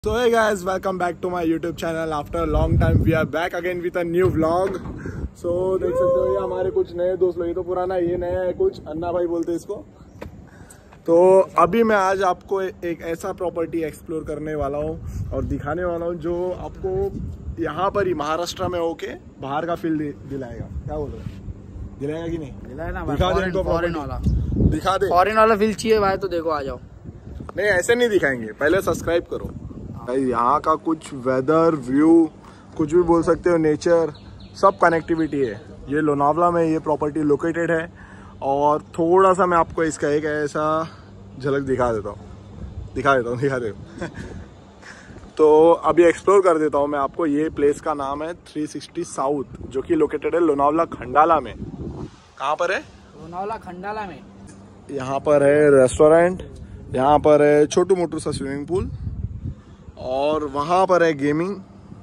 So hey guys, welcome back to my YouTube channel. After a long time we are back again with a new vlog. So देख सकते हो ये हमारे कुछ नए दोस्त लोग, ये तो पुराना, ये नया है कुछ, अन्ना भाई बोलते हैं इसको। तो अभी मैं आज आपको एक ऐसा प्रॉपर्टी एक्सप्लोर करने वाला हूँ और दिखाने वाला हूँ जो आपको यहाँ पर ही महाराष्ट्र में होके बाहर का फील दिलाएगा। क्या बोल रहे हैं, दिलाएगा कि नहीं? दिलाएगा। दिखा दे इनको, फॉरेन वाला दिखा दे। फॉरेन वाला फील चाहिए भाई तो देखो, आ जाओ। नहीं ऐसे नहीं दिखाएंगे, पहले सब्सक्राइब करो। यहाँ का कुछ वेदर व्यू, कुछ भी बोल सकते हो, नेचर, सब कनेक्टिविटी है। ये लोनावला में ये प्रॉपर्टी लोकेटेड है और थोड़ा सा मैं आपको इसका एक ऐसा झलक दिखा देता हूँ। तो अभी एक्सप्लोर कर देता हूँ मैं आपको। ये प्लेस का नाम है 360 साउथ, जो कि लोकेटेड है लोनावला खंडाला में। कहाँ पर है? लोनावला खंडाला में। यहाँ पर है रेस्टोरेंट, यहाँ पर है छोटू मोटू सा स्विमिंग पूल और वहाँ पर है गेमिंग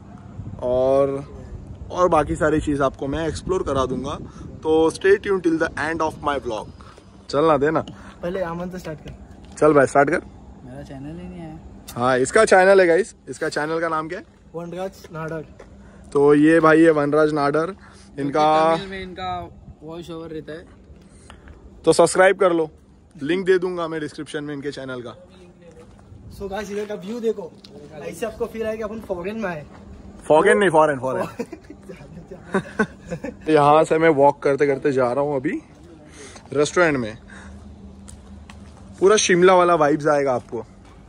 और बाकी सारी चीज़ आपको मैं एक्सप्लोर करा दूंगा। तो stay tune till the end of my vlog. चलना देना, पहले आमन तो स्टार्ट कर। चल भाई स्टार्ट कर। मेरा चैनल ही नहीं है। हाँ इसका चैनल है गाइस, इसका चैनल का नाम क्या है? वनराज नाडर। तो ये भाई है वनराज नाडर, इनका तमिल में इनका वॉइस ओवर रहता है। तो सब्सक्राइब कर लो, लिंक दे दूंगा मैं डिस्क्रिप्शन में इनके चैनल का। सो गाइस इधर का व्यू देखो, ऐसे आपको फील आएगा अपन फॉरेन में है। फॉरेन नहीं, फॉरेन। यहाँ से मैं वॉक करते करते जा रहा हूँ अभी रेस्टोरेंट में। पूरा शिमला वाला वाइब्स आएगा आपको।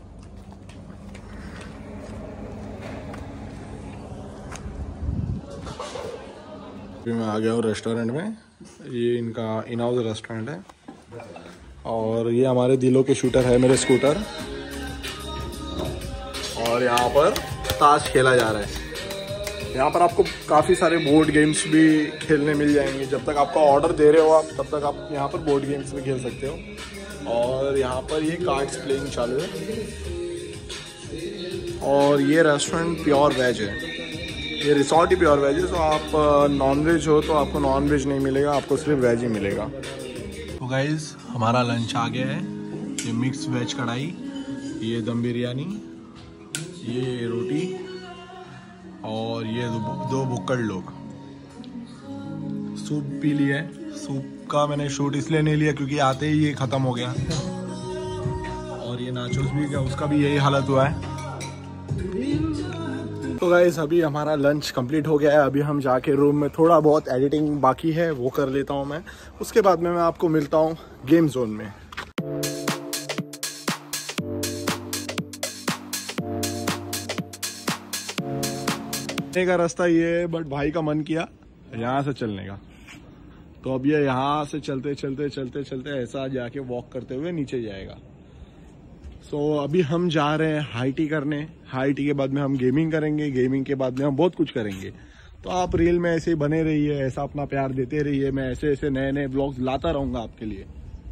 अभी मैं आ गया हूँ रेस्टोरेंट में। ये इनका इन हाउस रेस्टोरेंट है और ये हमारे दिलों के शूटर है मेरे स्कूटर। और यहाँ पर ताश खेला जा रहा है। यहाँ पर आपको काफ़ी सारे बोर्ड गेम्स भी खेलने मिल जाएंगे। जब तक आपका ऑर्डर दे रहे हो आप, तब तक आप यहाँ पर बोर्ड गेम्स भी खेल सकते हो। और यहाँ पर ये कार्ड्स प्लेइंग चालू है। और ये रेस्टोरेंट प्योर वेज है, ये रिसोर्ट ही प्योर वेज है। तो आप नॉन वेज हो तो आपको नॉन वेज नहीं मिलेगा, आपको सिर्फ वेज ही मिलेगा। तो गाइज हमारा लंच आ गया है। ये मिक्स वेज कढ़ाई, ये दम बिरयानी, ये रोटी और ये दो भुक्कड़ लोग। सूप पी लिया है। सूप का मैंने शूट इसलिए नहीं लिया क्योंकि आते ही ये ख़त्म हो गया। और ये नाचोस भी, क्या उसका भी यही हालत हुआ है। तो गाइस अभी हमारा लंच कंप्लीट हो गया है। अभी हम जाके रूम में थोड़ा बहुत एडिटिंग बाकी है, वो कर लेता हूँ मैं। उसके बाद में मैं आपको मिलता हूँ गेम जोन में। का रास्ता ये है, बट भाई का मन किया यहाँ से चलने का। तो अब ये यहाँ से चलते चलते ऐसा जाके वॉक करते हुए नीचे जाएगा। सो अभी हम जा रहे हैं हाई टी करने। हाई टी के बाद में हम गेमिंग करेंगे, गेमिंग के बाद में हम बहुत कुछ करेंगे। तो आप रील में ऐसे ही बने रहिए, ऐसा अपना प्यार देते रहिए। मैं ऐसे नए व्लॉग्स लाता रहूंगा आपके लिए।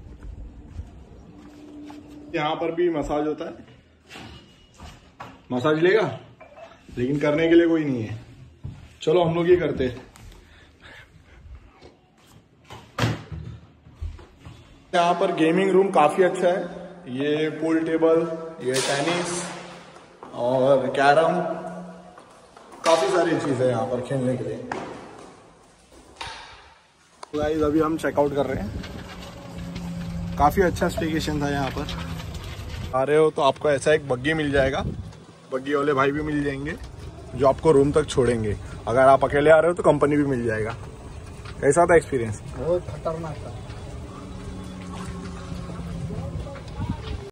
यहाँ पर भी मसाज होता है, मसाज लेगा, लेकिन करने के लिए कोई नहीं है। चलो हम लोग ये करते हैं। यहाँ पर गेमिंग रूम काफी अच्छा है। ये पूल टेबल, ये टेनिस और कैरम, काफी सारी चीजें हैं यहाँ पर खेलने के लिए। तो गाइस अभी हम चेकआउट कर रहे हैं। काफी अच्छा स्टेकेशन था यहाँ पर। आ रहे हो तो आपको ऐसा एक बग्गी मिल जाएगा, बग्गी वाले भाई भी मिल जाएंगे जो आपको रूम तक छोड़ेंगे। अगर आप अकेले आ रहे हो तो कंपनी भी मिल जाएगा। कैसा था एक्सपीरियंस? बहुत खतरनाक था।